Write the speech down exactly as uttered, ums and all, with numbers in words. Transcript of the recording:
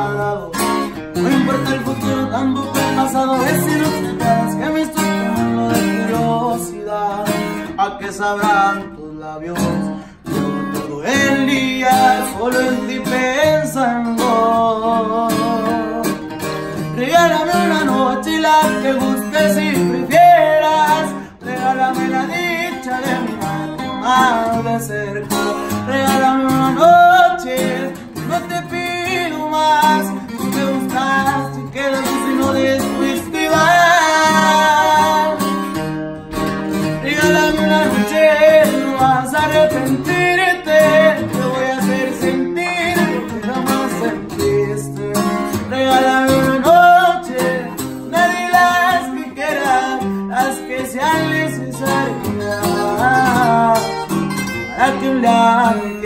ha dado. No importa el futuro, tampoco el pasado. Decir ustedes que me estoy quemando de curiosidad. ¿A qué sabrán tus labios? Yo todo el día solo en ti pensando. Regálame una noche y la que gustes si prefieras. Regálame la dicha de mirarte más de cerca. Regálame una noche, no te pido más. Si me gustaste, quédate si no después te vas. Regálame una noche, no vas a arrepentirte. Te voy a hacer sentir lo que jamás sentiste. Regálame una noche, nadie las que quieran, las que sean necesarias para que un lado